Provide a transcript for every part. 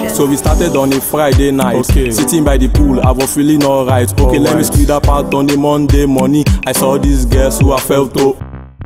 So we started on a Friday night, sitting by the pool, I was feeling alright. Okay, let me squeeze that part on the Monday morning. I saw these girls who I felt oh.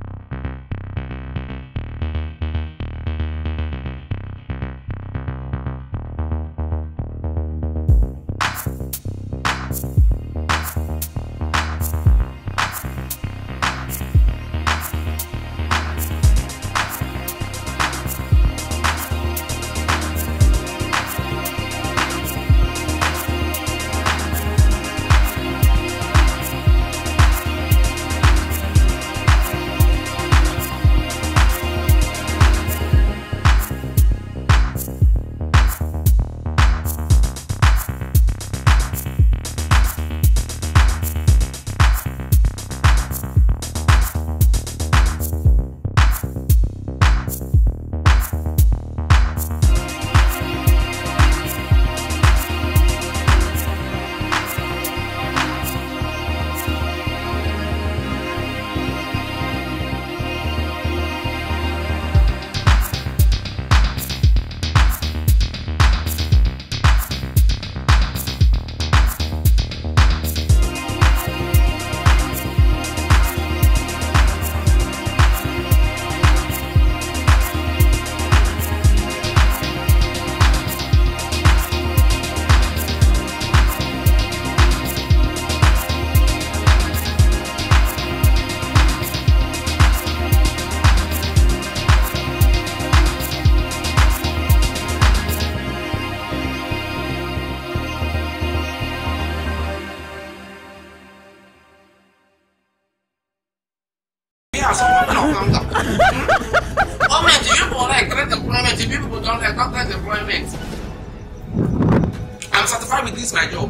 I'm satisfied with this, my job.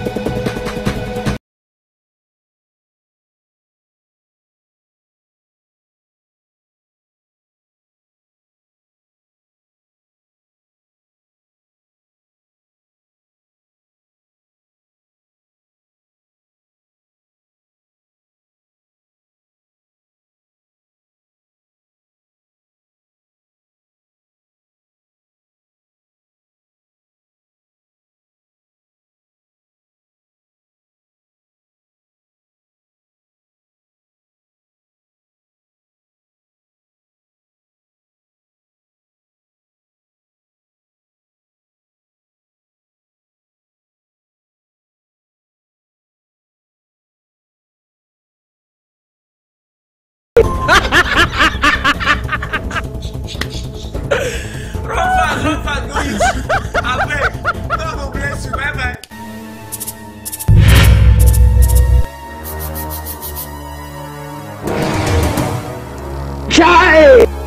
Run fast, do it. I beg. God will bless you. Bye bye. Child!